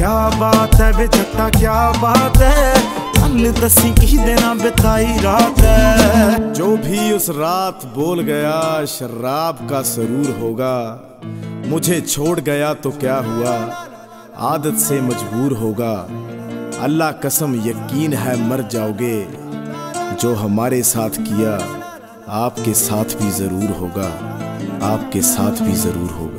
क्या बात है बे जट्टा क्या बात है, अल दसी की देना बिताई रात है। जो भी उस रात बोल गया शराब का सरूर होगा, मुझे छोड़ गया तो क्या हुआ आदत से मजबूर होगा। अल्लाह कसम यकीन है मर जाओगे, जो हमारे साथ किया आपके साथ भी जरूर होगा, आपके साथ भी जरूर होगा।